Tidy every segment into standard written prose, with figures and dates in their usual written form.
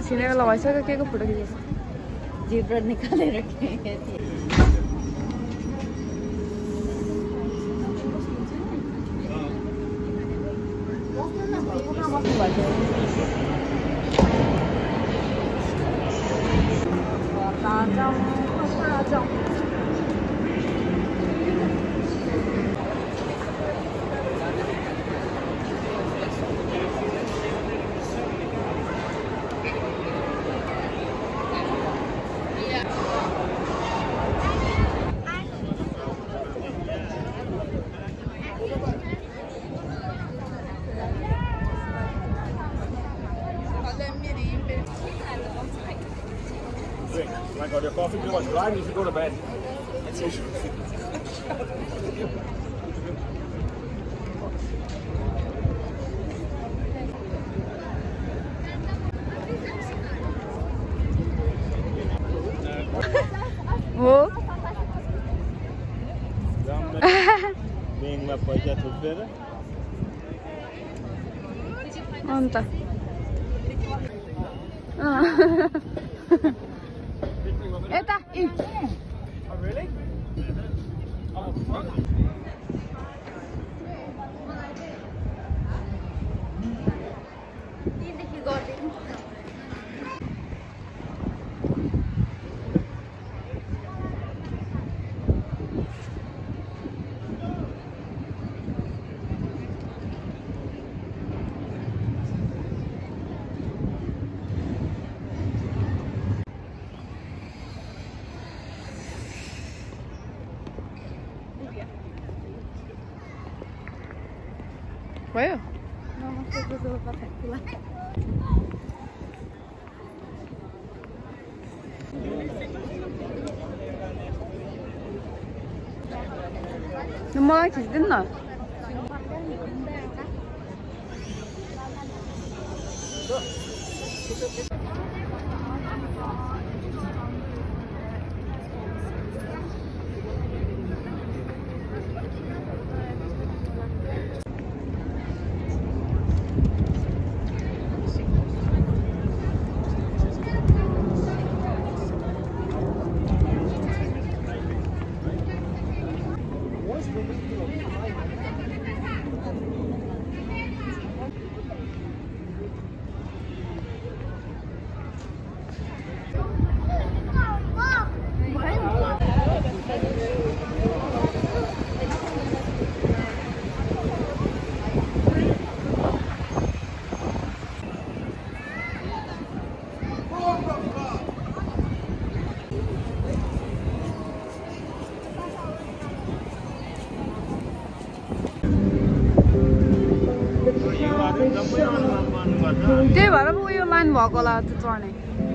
छिनेर लगाइसक्यो के को photo खिचेछ zebra निकालेर रखेँ I got your coffee too much blind, you should go to bed. हो बेङमा पैसा थुप्रेर अन्त यता Oh, really? Oh, fuck. भयो मलाई खिच्दिनु न त्यही भएर पो उयो लाइन भएको होला त्यो चढ्ने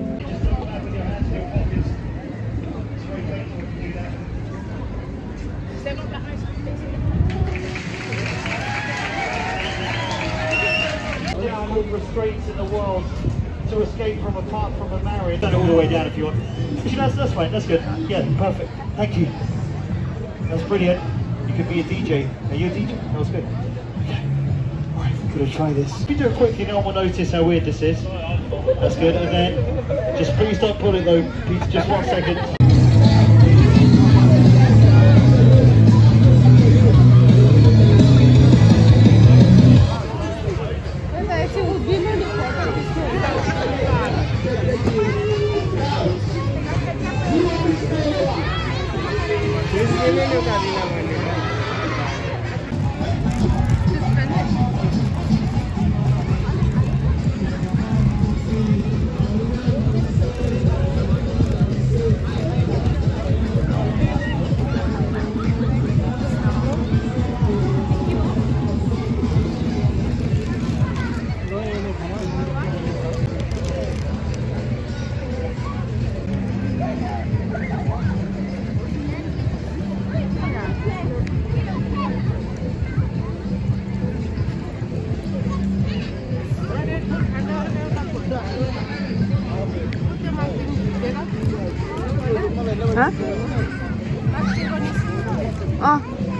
Restraints in the world to escape from apart from a marriage. Done it all the way down if you want. Actually, that's fine. That's good. Yeah, perfect. Thank you. That's brilliant. You could be a DJ. Are you a DJ? That was good. Okay. All right, we're gonna try this. If you do it quickly, no one will notice how weird this is. That's good. And then, just please don't pull it though. Please, just 1 second. Huh?